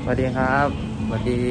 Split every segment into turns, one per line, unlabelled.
วัสดีครับสวัสดี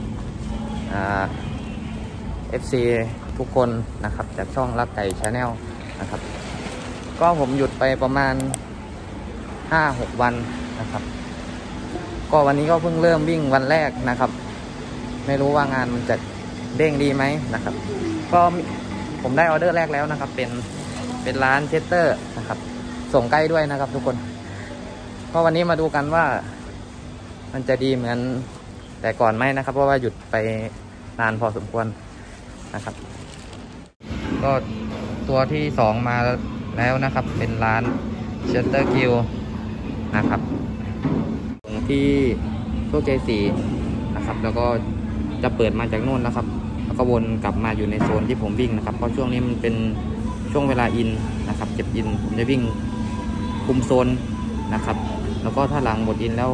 FC ทุกคนนะครับจากช่องรักไก่ชาแนลนะครับก็ผมหยุดไปประมาณ 5-6 วันนะครับก็วันนี้ก็เพิ่งเริ่มวิ่งวันแรกนะครับไม่รู้ว่างานมันจะเด้งดีไหมนะครับก็ผมได้ออเดอร์แรกแล้วนะครับเป็นร้านเชสเตอร์นะครับส่งใกล้ด้วยนะครับทุกคนก็วันนี้มาดูกันว่ามันจะดีเหมือนแต่ก่อนไหมนะครับเพราะว่าหยุดไปนานพอสมควรนะครับก็ตัวที่2มาแล้วนะครับเป็นร้านเชสเตอร์กิลนะครับที่โชคชัย4นะครับแล้วก็จะเปิดมาจากนู่นนะครับแล้วก็วนกลับมาอยู่ในโซนที่ผมวิ่งนะครับเพราะช่วงนี้มันเป็นช่วงเวลาอินนะครับเก็บอินผมจะวิ่งคุมโซนนะครับแล้วก็ถ้าหลังหมดอินแล้ว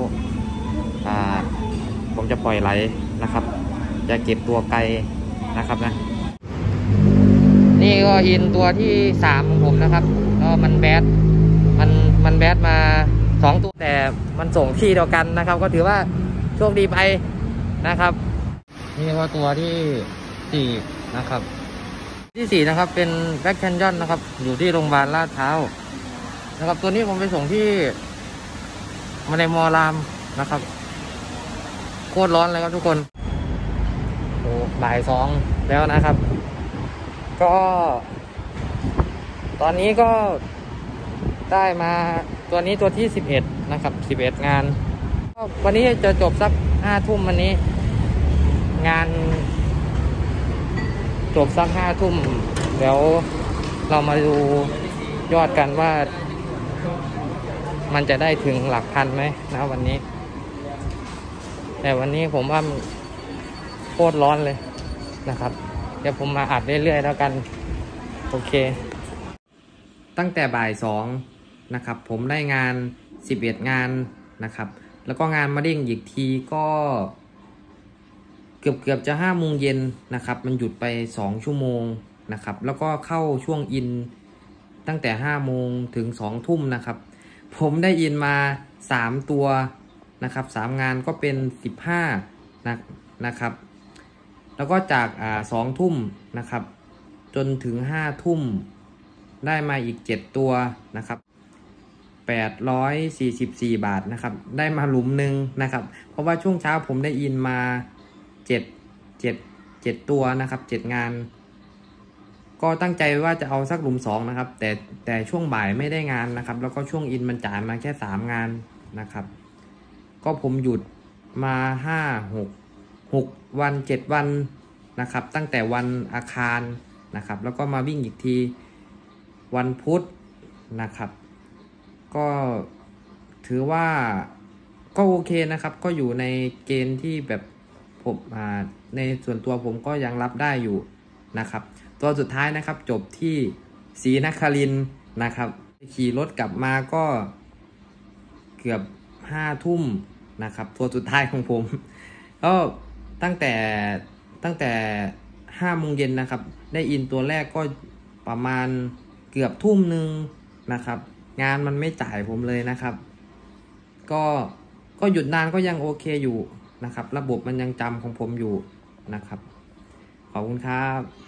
ผมจะปล่อยไหลนะครับจะเก็บตัวไกลนะครับนะนี่ก็อินตัวที่3ของผมนะครับก็มันแบดมา2ตัวแต่มันส่งที่เดียวกันนะครับก็ถือว่าโชคดีไปนะครับนี่ก็ตัวที่4นะครับที่4นะครับเป็นแบ็คแคนยอนนะครับอยู่ที่โรงพยาบาลลาดพร้าวนะครับตัวนี้ผมไปส่งที่มาในมอรามนะครับโคตรร้อนเลยครับทุกคนโอ้บ่าย2แล้วนะครับก็ตอนนี้ก็ได้มาตัวนี้ตัวที่11นะครับ11งานวันนี้จะจบสัก5 ทุ่มวันนี้งานจบสัก5 ทุ่มเดี๋ยวเรามาดูยอดกันว่ามันจะได้ถึงหลักพันไหมนะวันนี้แต่วันนี้ผมว่าโคตรร้อนเลยนะครับเดี๋ยวผมมาอัดเรื่อยๆแล้วกันโอเคตั้งแต่บ่าย2นะครับผมได้งาน11งานนะครับแล้วก็งานมาเด้งอีกทีก็เกือบจะ5 โมงเย็นนะครับมันหยุดไป2 ชั่วโมงนะครับแล้วก็เข้าช่วงอินตั้งแต่5 โมงถึง2 ทุ่มนะครับผมได้อินมา3 ตัวนะครับ3 งานก็เป็น15นะครับแล้วก็จาก2 ทุ่มนะครับจนถึง5 ทุ่มได้มาอีก7 ตัวนะครับ844 บาทนะครับได้มาหลุมหนึ่งนะครับเพราะว่าช่วงเช้าผมได้อินมา7ตัวนะครับ7 งานก็ตั้งใจว่าจะเอาสักหลุม2นะครับแต่ช่วงบ่ายไม่ได้งานนะครับแล้วก็ช่วงอินมันจ่ายมาแค่3 งานนะครับก็ผมหยุดมา6 วัน 7 วันนะครับตั้งแต่วันอังคารนะครับแล้วก็มาวิ่งอีกทีวันพุธนะครับก็ถือว่าก็โอเคนะครับก็อยู่ในเกณฑ์ที่แบบผมในส่วนตัวผมก็ยังรับได้อยู่นะครับตัวสุดท้ายนะครับจบที่ศรีนครินทร์นะครับขี่รถกลับมาก็เกือบ5 ทุ่มนะครับตัวสุดท้ายของผมก็ตั้งแต่5 โมงเย็นนะครับได้อินตัวแรกก็ประมาณเกือบทุ่มหนึ่งนะครับงานมันไม่จ่ายผมเลยนะครับก็หยุดนานก็ยังโอเคอยู่นะครับระบบมันยังจำของผมอยู่นะครับขอบคุณครับ